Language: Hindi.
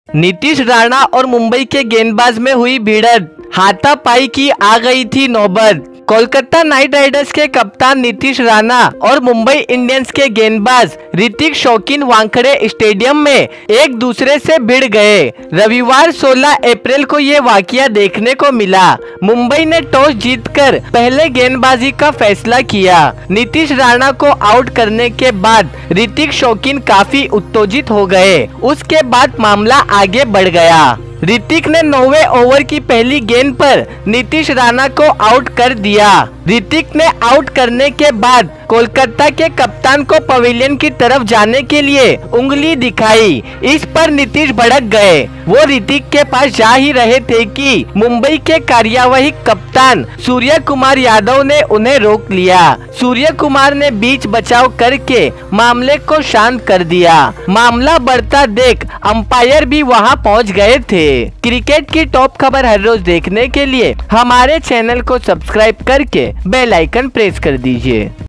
नीतीश राणा और मुंबई के गेंदबाज में हुई भिड़ंत, हाथापाई की आ गई थी नौबत। कोलकाता नाइट राइडर्स के कप्तान नीतीश राणा और मुंबई इंडियंस के गेंदबाज ऋतिक शौकीन वानखेड़े स्टेडियम में एक दूसरे से भिड़ गए। रविवार 16 अप्रैल को ये वाकया देखने को मिला। मुंबई ने टॉस जीतकर पहले गेंदबाजी का फैसला किया। नीतीश राणा को आउट करने के बाद ऋतिक शौकीन काफी उत्तेजित हो गए। उसके बाद मामला आगे बढ़ गया। ऋतिक ने 9वें ओवर की पहली गेंद पर नीतीश राणा को आउट कर दिया। ऋतिक ने आउट करने के बाद कोलकाता के कप्तान को पवेलियन की तरफ जाने के लिए उंगली दिखाई। इस पर नीतीश भड़क गए। वो ऋतिक के पास जा ही रहे थे कि मुंबई के कार्यवाही कप्तान सूर्य कुमार यादव ने उन्हें रोक लिया। सूर्य कुमार ने बीच बचाव करके मामले को शांत कर दिया। मामला बढ़ता देख अंपायर भी वहां पहुंच गए थे। क्रिकेट की टॉप खबर हर रोज देखने के लिए हमारे चैनल को सब्सक्राइब करके बेल आइकन प्रेस कर दीजिए।